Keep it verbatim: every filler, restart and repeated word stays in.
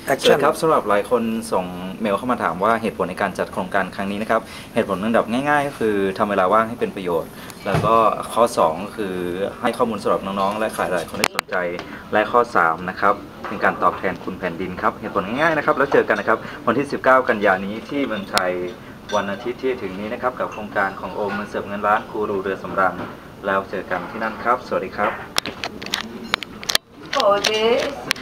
แอคชั่นครับสำหรับหลายคนส่งเมลเข้ามาถามว่าเหตุผลในการจัดโครงการครั้งนี้นะครับเหตุผลอันดับง่ายๆก็คือทำเวลาว่างให้เป็นประโยชน์แล้วก็ข้อสองก็คือให้ข้อมูลสำหรับน้องๆและใครหลายคนที่สนใจและข้อสามนะครับเป็นการตอบแทนคุณแผ่นดินครับเหตุผลง่ายๆนะครับแล้วเจอกันนะครับวันที่สิบเก้ากันยายนนี้ที่เมืองไทยวันอาทิตย์ที่ถึงนี้นะครับกับโครงการของโอมมันเสิร์ฟเงินล้านกูรูเรือสำราญแล้วเจอกันที่นั่นครับสวัสดีครับ